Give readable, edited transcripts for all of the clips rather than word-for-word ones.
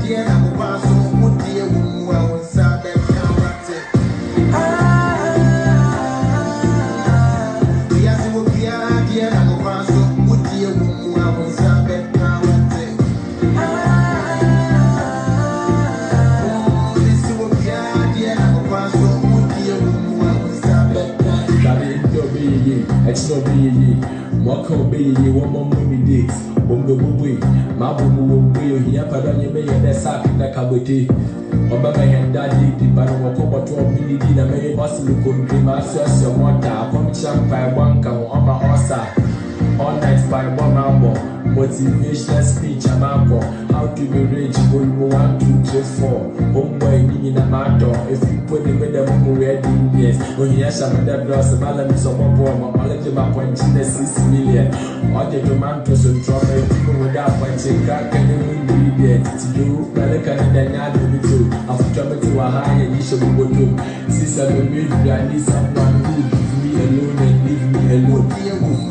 It's not be what can be one more movie dates. Bombo boy, my boom will hear Padanya Bay and the sack in the cabity. Obama and daddy, the Bano Copa 12 million, and many muscle could dream access your water, come champagne, one come on my horse. All night by one number, motivational speech about how to be rich. 1, 2, 3, 4. Homeboy, in a matter. If you put the weather, ready, yes. When he has some of that girls, the balance of my boy, my knowledge my point in the 6 million. All the tomatoes and trouble, people without punching crack and you will be there to do. Malakan and Daniel will do. After coming to a high and you should go to. Sister, maybe I need someone who leave me alone and leave me alone.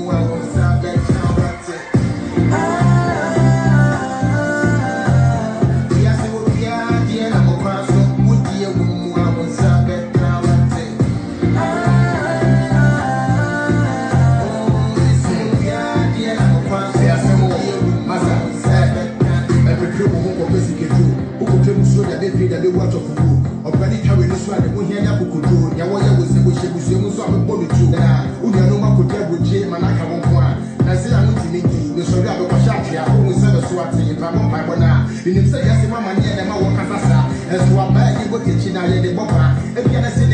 You say yes, Mamma, and I walk as I said, as to a bag, you work in China, the Boba, if you